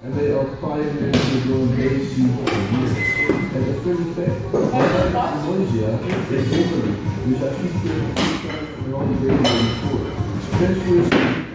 and they are pioneers of doing base use for years. And the third effect, Malaysia is Italy, which I think is the only radio in the sport. Essentially,